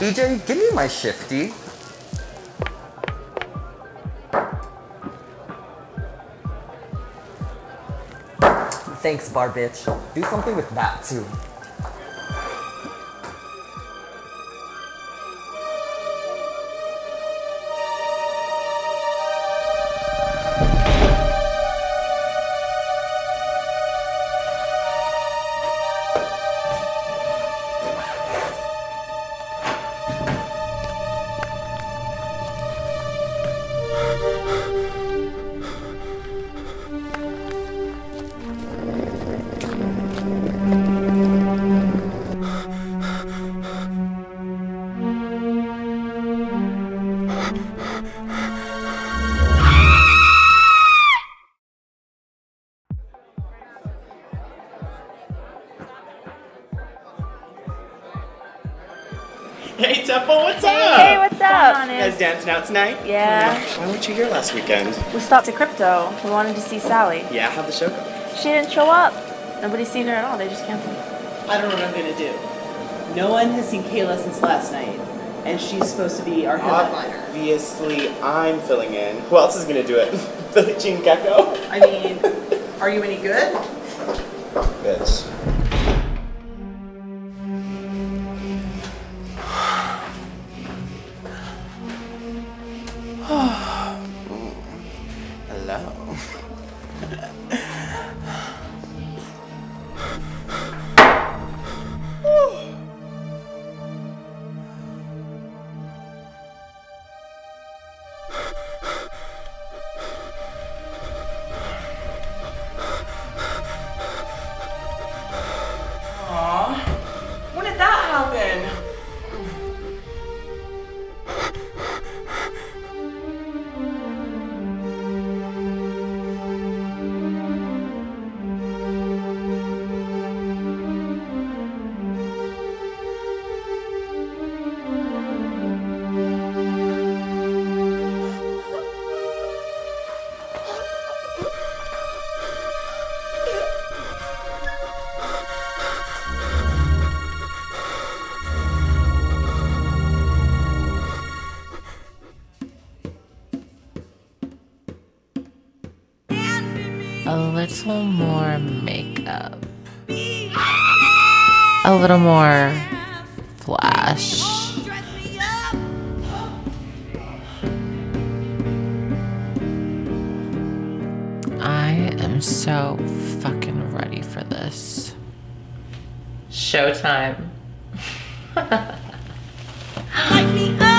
EJ, give me my shifty. Thanks, bar bitch. Do something with that, too. Hey Temple, what's up? Hey, what's up? You guys dancing out tonight? Yeah. Why weren't you here last weekend? We stopped at Crypto. We wanted to see Sally. Yeah, how'd the show go? She didn't show up. Nobody's seen her at all. They just canceled. I don't know what I'm gonna do. No one has seen Kayla since last night, and she's supposed to be our headliner. Obviously, I'm filling in. Who else is gonna do it? Billie Jean Gecko? I mean, are you any good? Bitch. Hello. Aw, when did that happen? A little more makeup. A little more flash. I am so fucking ready for this. Showtime. Light me up.